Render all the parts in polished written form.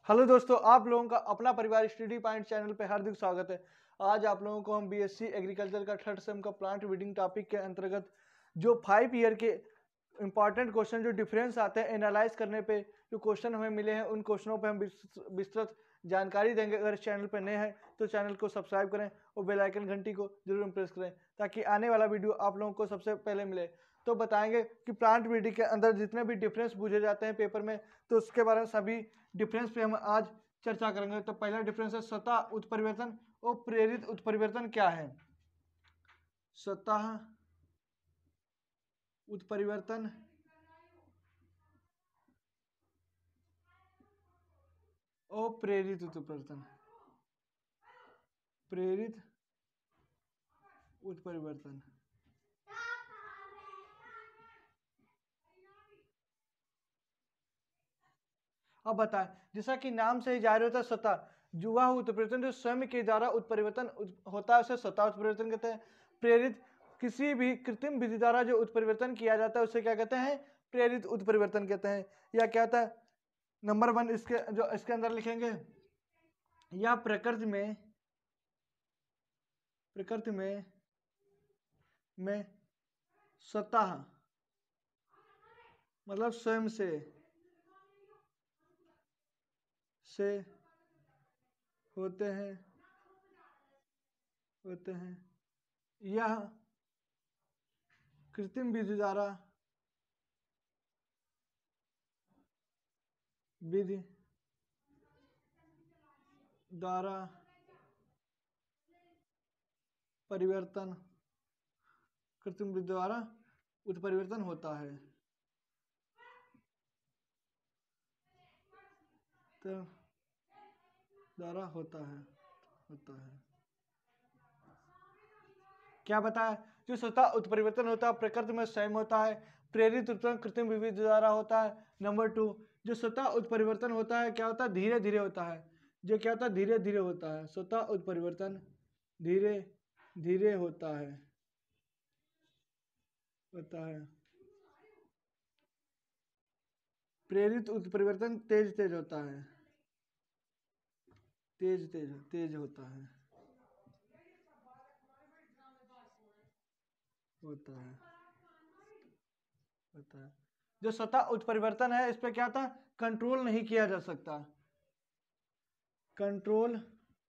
Hello दोस्तों, आप लोगों का अपना परिवार स्टडी पॉइंट चैनल पे हार्दिक स्वागत है। आज आप लोगों को हम बीएससी एग्रीकल्चर का थर्ड सेम का प्लांट ब्रीडिंग टॉपिक के अंतर्गत जो 5 ईयर के इंपॉर्टेंट क्वेश्चन जो डिफरेंस आते हैं एनालाइज करने पे जो क्वेश्चन हमें मिले हैं उन क्वेश्चनों पे हम विस्तृत जानकारी देंगे। अगर इस चैनल पर नए हैं तो चैनल को सब्सक्राइब करें और बेल आइकन घंटी को जरूर प्रेस करें ताकि आने वाला वीडियो आप लोगों को सबसे पहले मिले। तो बताएंगे कि प्लांट ब्रीडिंग के अंदर जितने भी डिफरेंस पूछे जाते हैं पेपर में, तो उसके बारे में सभी डिफरेंस पे हम आज चर्चा करेंगे। तो पहला डिफरेंस है सतह उत्परिवर्तन और प्रेरित उत्परिवर्तन क्या है। सतह उत्परिवर्तन और प्रेरित उत्परिवर्तन। प्रेरित उत्परिवर्तन अब बताएं, जैसा कि नाम से ही जाहिर होता है सतह जुआ उत्परिवर्तन जो स्वयं के द्वारा उत्परिवर्तन होता है उसे सतह उत्परिवर्तन कहते हैं। प्रेरित किसी भी कृत्रिम विधि द्वारा जो उत्परिवर्तन किया जाता है उसे क्या कहते हैं, प्रेरित उत्परिवर्तन कहते हैं। या क्या होता है, नंबर 1 इसके जो इसके अंदर लिखेंगे, या प्रकृति में सतह मतलब स्वयं से होते हैं यह कृत्रिम विधि द्वारा परिवर्तन कृत्रिम विधि द्वारा उत्परिवर्तन होता है। तो द्वारा होता है क्या बताया, जो सतह उत्परिवर्तन होता है प्रकृति में स्वयं होता है, प्रेरित उत्परिवर्तन कृत्रिम विधि द्वारा होता है। नंबर 2, जो सतह उत्परिवर्तन होता है क्या होता है, धीरे धीरे होता है। जो क्या होता है, धीरे धीरे होता है। सतह उत्परिवर्तन धीरे धीरे होता है। प्रेरित उत्परिवर्तन तेज तेज होता है। तेज होता है जो सतह उत्परिवर्तन है इस पे क्या था, कंट्रोल नहीं किया जा सकता। कंट्रोल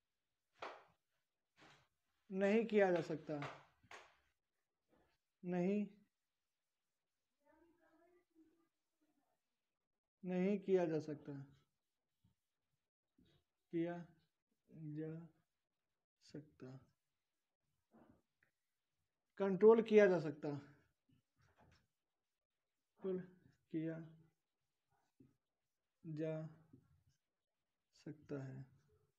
नहीं किया जा सकता। नहीं किया जा सकता। कंट्रोल किया जा सकता। किया जा सकता है।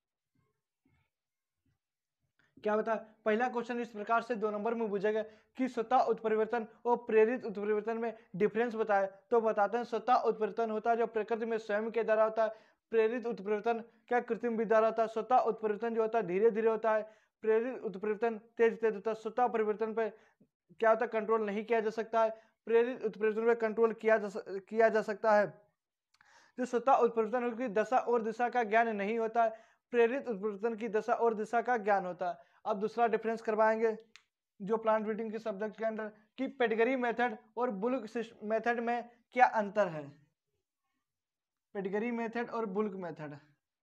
क्या बता, पहला क्वेश्चन इस प्रकार से 2 नंबर में पूछेगा कि सतह उत्परिवर्तन और प्रेरित उत्परिवर्तन में डिफरेंस बताए। तो बताते हैं सतह उत्परिवर्तन होता है जो प्रकृति में स्वयं के द्वारा होता है। प्रेरित उत्परिवर्तन क्या कृत्रिम विधि द्वारा होता है। सतह उत्परिवर्तन जो होता है धीरे धीरे होता है, प्रेरित उत्परिवर्तन तेज तेज होता है। सतह परिवर्तन पे क्या होता है, कंट्रोल नहीं किया जा सकता है। प्रेरित उत्परिवर्तन पे कंट्रोल किया जा सकता है। जो सतह उत्परिवर्तन की दशा और दिशा का ज्ञान नहीं होता है, प्रेरित उत्परिवर्तन की दशा और दिशा का ज्ञान होता है। अब दूसरा डिफरेंस करवाएंगे जो प्लांट ब्रीडिंग के सब्जेक्ट के अंदर कि पेडिग्री मेथड और बुल्क मेथड में क्या अंतर है। पेडिग्री मेथड और बुल्क मेथड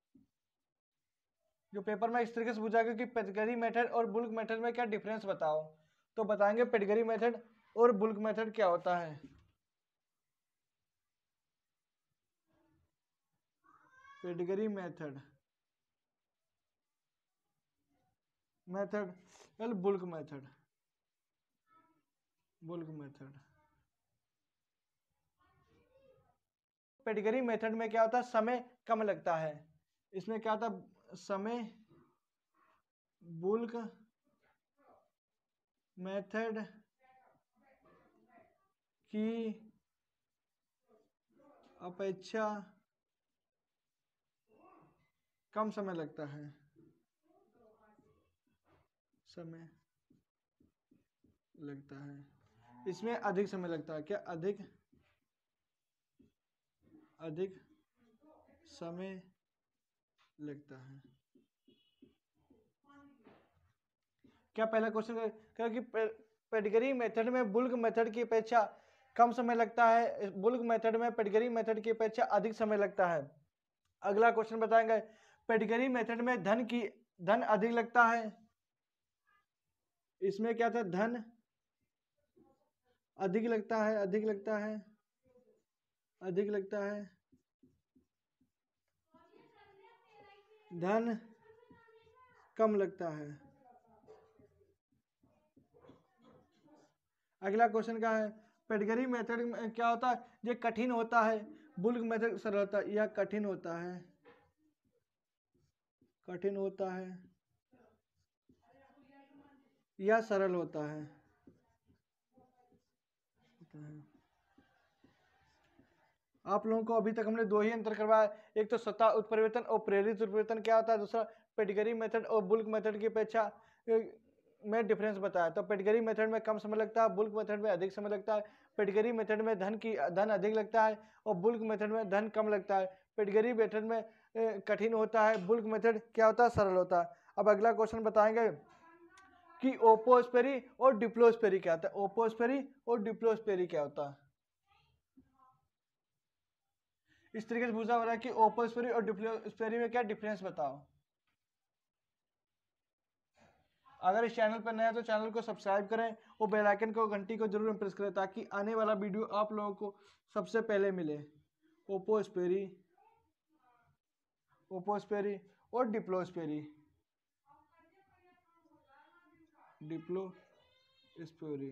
जो पेपर में इस तरीके से पूछा गया कि पेडिग्री मेथड और बुल्क मेथड में क्या डिफरेंस बताओ। तो बताएंगे पेडिग्री मेथड और बुल्क मेथड क्या होता है। Pedigree method bulk method pedigree method में क्या होता है, समय कम लगता है। इसमें क्या होता है, समय बुल्क मेथड की अपेक्षा कम समय लगता है। इसमें अधिक समय लगता है। क्या अधिक समय लगता है। क्या पहला क्वेश्चन कि पेडिग्री मेथड में बुल्क मेथड की अपेक्षा कम समय लगता है, बुल्क मेथड में पेडिग्री मेथड की अपेक्षा अधिक समय लगता है। अगला क्वेश्चन बताएंगे, पेडिग्री मेथड में धन अधिक लगता है। इसमें क्या था, धन अधिक लगता है, अधिक लगता है, अधिक लगता है, धन कम लगता है। अगला क्वेश्चन क्या है, पेडिग्री मेथड में क्या होता है, ये कठिन होता है, बुल्क मेथड सरल होता है। यह कठिन होता है, कठिन होता है, यह सरल होता है। आप लोगों को अभी तक हमने दो ही अंतर करवाया, एक तो स्वतः उत्परिवर्तन और प्रेरित उत्परिवर्तन क्या होता है, दूसरा पेडिग्री मेथड और बुल्क मेथड की अपेक्षा में डिफरेंस बताया। तो पेडिग्री मेथड में कम समय लगता है, बुल्क मेथड में अधिक समय लगता है। पेडिग्री मेथड में धन अधिक लगता है और बुल्क मेथड में धन कम लगता है। पेडिग्री मेथड में कठिन होता है, बुल्क मेथड क्या होता है, सरल होता है। अब अगला क्वेश्चन बताएंगे कि ओपोस्पेरी और डिप्लोस्पेरी क्या होता है। ओपोस्पेरी और डिप्लोस्पेरी क्या होता है, इस तरीके से पूछा हो रहा है कि ओपोस्पेरी और डिप्लोस्पेरी में क्या डिफरेंस बताओ। अगर इस चैनल पर नया तो चैनल को सब्सक्राइब करें और बेल आइकन को, घंटी को जरूर प्रेस करें ताकि आने वाला वीडियो आप लोगों को सबसे पहले मिले। ओपोस्पेरी, ओपोस्पेरी और डिप्लोस्पेरी, डिप्लोस्पेरी।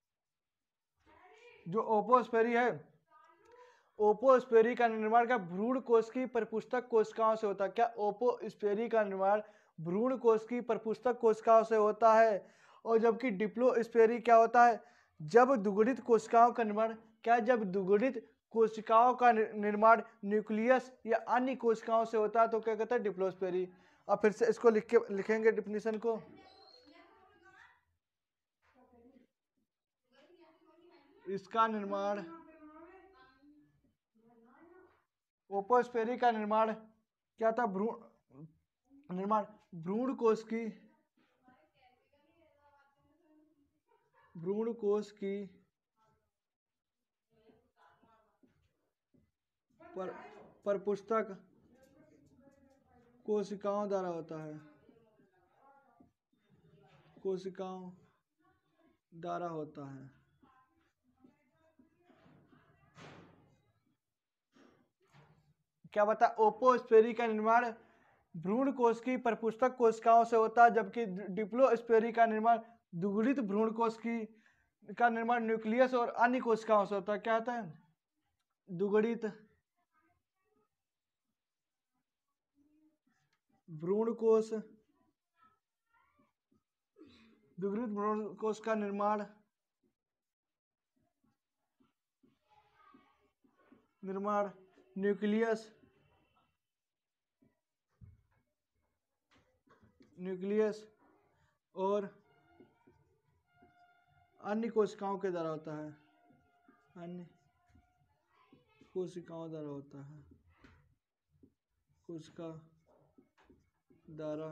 जो ओपोस्पेरी है, ओपोस्पेरी का निर्माण क्या भ्रूण कोश की परिपुष्टक कोशिकाओं से होता है। क्या ओपोस्पेरी का निर्माण भ्रूण कोश की परिपुष्टक कोशिकाओं से होता है। और जबकि डिप्लोस्पेरी क्या होता है, जब दुगुणित कोशिकाओं का निर्माण, क्या जब दुगुणित कोशिकाओं का निर्माण न्यूक्लियस या अन्य कोशिकाओं से होता है तो क्या कहते हैं, डिप्लोस्पेरी। अब फिर से इसको लिखेंगे डिफिनीशन को। इसका निर्माण, ओपोस्पेरी का निर्माण क्या था, भ्रूण कोश की, भ्रूण कोश की परिपुष्टक कोशिकाओं द्वारा होता है, कोशिकाओं द्वारा होता है। क्या बता, ओपोस्पेरी का निर्माण भ्रूण कोश की परिपुष्टक कोशिकाओं से होता है, जबकि डिप्लोस्पेरी का निर्माण दुगुणित भ्रूण कोश की का निर्माण न्यूक्लियस और अन्य कोशिकाओं से होता है। क्या होता है, दुगुणित भ्रूण कोश, दुगुणित भ्रूण कोश का निर्माण न्यूक्लियस और अन्य कोशिकाओं के द्वारा होता है, अन्य कोशिकाओं द्वारा होता है, कोशिका द्वारा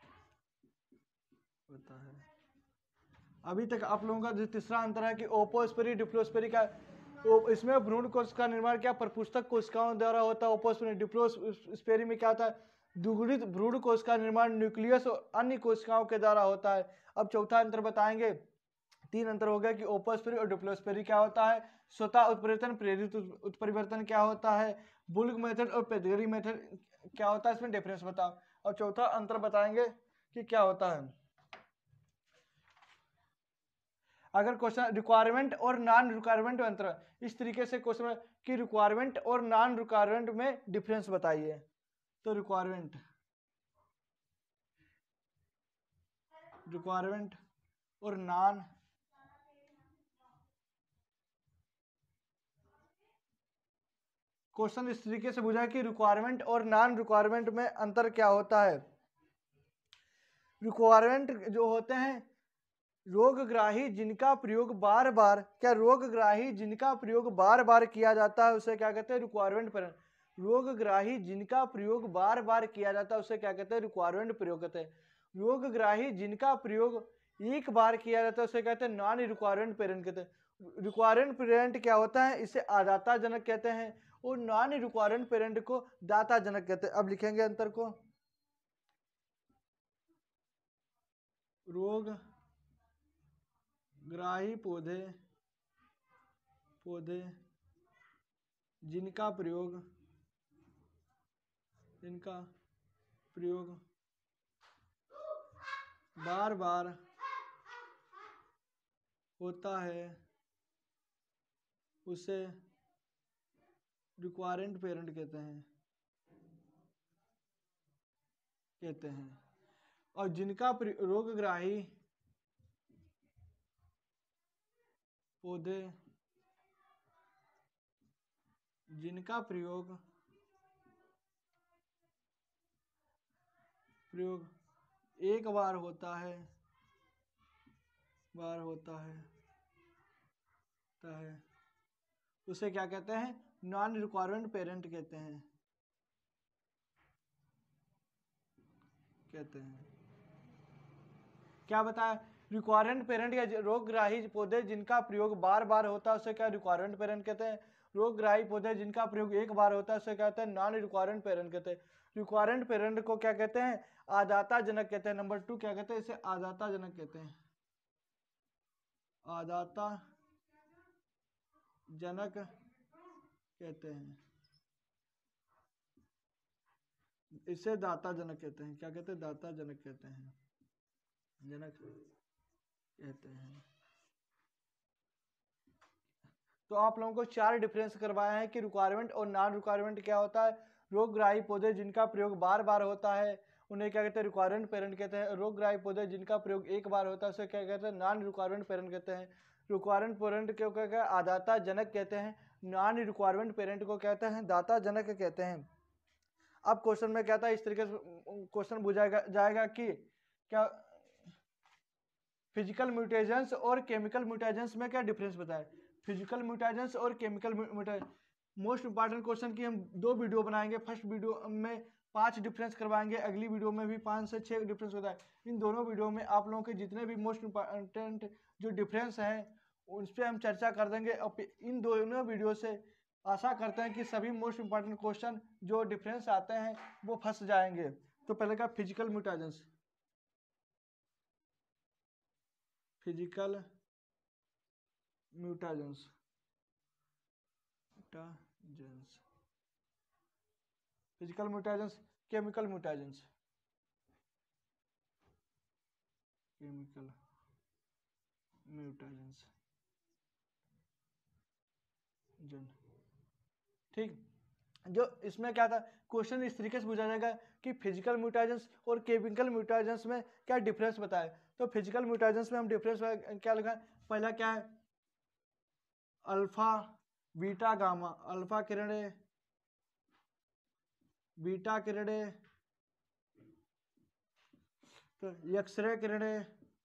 होता है। अभी तक आप लोगों का जो तीसरा अंतर है कि ओपोस्पेरी डिप्लोस्पेरी का, इसमें भ्रूण कोश का निर्माण क्या परिपुष्टक कोशिकाओं द्वारा होता है, ओपोस्पेरी। डिप्लोस्पेरी में क्या होता है, दुगुणित भ्रूण कोश का निर्माण न्यूक्लियस और अन्य कोशिकाओं के द्वारा होता है। अब चौथा अंतर बताएंगे, तीन अंतर हो गया कि ओपोस्पेरी और डिप्लोस्पेरी क्या होता है, स्वतः उत्परिवर्तन, प्रेरित उत्परिवर्तन क्या होता है, बुल्क मेथड और पेडिग्री मेथड क्या होता है, इसमें डिफरेंस बताओ। और चौथा अंतर बताएंगे कि क्या होता है। अगर क्वेश्चन रिक्वायरमेंट और नॉन रिक्वायरमेंट अंतर, इस तरीके से क्वेश्चन कि रिक्वायरमेंट और नॉन रिक्वायरमेंट में डिफरेंस बताइए। तो रिक्वायरमेंट और नॉन, क्वेश्चन इस तरीके से पूछा है कि रिक्वायरमेंट और नॉन रिक्वायरमेंट में अंतर क्या होता है। रिक्वायरमेंट जो होते हैं रोगग्राही जिनका प्रयोग बार बार, क्या रोगग्राही जिनका प्रयोग बार बार किया जाता है उसे क्या कहते हैं, रिक्वायरमेंट रोगग्राही जिनका प्रयोग बार बार किया जाता है उसे क्या कहते हैं? रिक्वायरमेंट प्रयोग कहते हैं। रोगग्राही जिनका प्रयोग एक बार किया जाता है उसे कहते हैं नॉन रिक्वायरमेंट पेरेंट कहते हैं। रिक्वायरमेंट पेरेंट क्या होता है? इसे आदाता जनक कहते हैं और नॉन रिक्वायरमेंट पेरेंट को दाता जनक कहते हैं। अब लिखेंगे अंतर को। रोग ग्राही पौधे जिनका प्रयोग बार बार होता है उसे रिक्वायरमेंट पेरेंट कहते हैं। और जिनका रोगग्राही पौधे जिनका प्रयोग एक बार होता है उसे क्या कहते हैं? नॉन रिक्वायरमेंट पेरेंट कहते हैं। क्या बताया? रिक्वायरमेंट पेरेंट या रोगग्राही पौधे जिनका प्रयोग बार बार होता है उसे क्या रिक्वायरमेंट पेरेंट कहते हैं। रोगग्राही पौधे जिनका प्रयोग एक बार होता है उसे कहते हैं नॉन रिक्वायरमेंट पेरेंट कहते हैं। रिक्वायरमेंट पेरेंट को क्या कहते हैं? आदाता जनक कहते हैं। नंबर 2 क्या कहते हैं? इसे आदाता जनक कहते हैं। आदाता जनक कहते हैं। इसे दाता जनक कहते हैं। क्या कहते हैं? दाता जनक कहते हैं। तो आप लोगों को 4 डिफरेंस करवाया है कि रिक्वायरमेंट और नॉन रिक्वायरमेंट क्या होता है। रोगग्राही पौधे जिनका प्रयोग बार बार होता है उन्हें क्या कहते हैं? रिक्वायरमेंट पेरेंट कहते हैं। रोगग्राही पौधे जिनका प्रयोग एक बार होता है उसे क्या कहते हैं? नॉन रिक्वायरमेंट पेरेंट कहते हैं। रिक्वायरमेंट पेरेंट को क्या कहते हैं? आदाता जनक कहते हैं। नॉन रिक्वायरमेंट पेरेंट को कहते हैं दाता जनक कहते हैं। अब क्वेश्चन में क्या था? इस तरीके से क्वेश्चन पूछा जाएगा कि क्या फिजिकल म्यूटेशंस और केमिकल म्यूटेशंस में क्या डिफरेंस बताए। फिजिकल म्यूटेशंस और chemical mutation most important question की हम 2 वीडियो बनाएंगे। फर्स्ट वीडियो में 5 डिफरेंस करवाएंगे, अगली वीडियो में भी 5 से 6 डिफरेंस होता है। इन दोनों वीडियो में आप लोगों के जितने भी मोस्ट इंपॉर्टेंट जो डिफरेंस हैं उस पर हम चर्चा कर देंगे। और इन दोनों वीडियो से आशा करते हैं कि सभी मोस्ट इंपॉर्टेंट क्वेश्चन जो डिफरेंस आते हैं वो फंस जाएंगे। तो पहले का physical mutations physical mutations chemical mutations ठीक। जो इसमें क्या था क्वेश्चन इस तरीके से पूछा जाएगा कि फिजिकल म्यूटेशंस और केमिकल म्यूटेशंस में क्या डिफरेंस बताए। तो फिजिकल म्यूटेशंस में हम डिफरेंस क्या लिखा है? पहला क्या है? Alpha beta gamma. अल्फा किरणें बीटा किरणें तो एक्सरे किरणें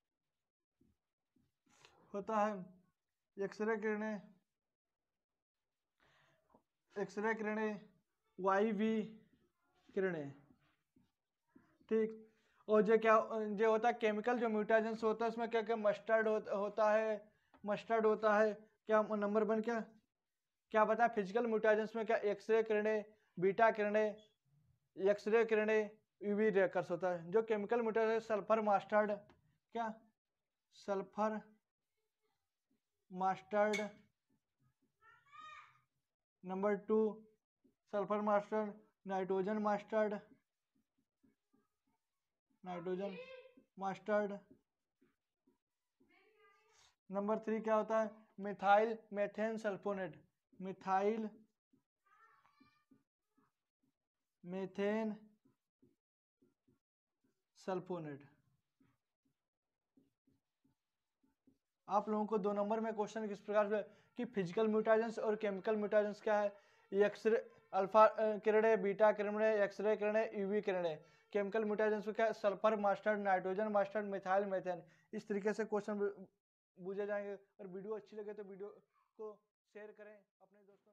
होता है। एक्सरे किरणें वाईवी किरणें। ठीक। और जो क्या जो होता है केमिकल जो म्यूटेशंस होता है उसमें क्या क्या मस्टर्ड होता है। क्या नंबर 1 क्या बता? फिजिकल म्यूटेशंस में क्या एक्सरे किरणें बीटा किरणें एक्सरे किरणें यूवी रेकर्स होता है। जो chemical mutation sulphur mustard number 2 sulphur mustard nitrogen mustard number 3 क्या होता है? Methyl methane sulphonate methyl methane sulphonate. आप लोगों को 2 नंबर में क्वेश्चन किस प्रकार से कि फिजिकल म्यूटेशंस और केमिकल म्यूटेशंस क्या है। एक्सरे अल्फा किरणें बीटा किरणें एक्सरे किरणें यूवी किरणें। केमिकल म्यूटेशंस में क्या है? Sulphur mustard nitrogen mustard methyl methane. इस तरीके से क्वेश्चन पूछे जाएंगे। और वीडियो अच्छी लगे तो वीडियो को शेयर करें अपने दोस्तों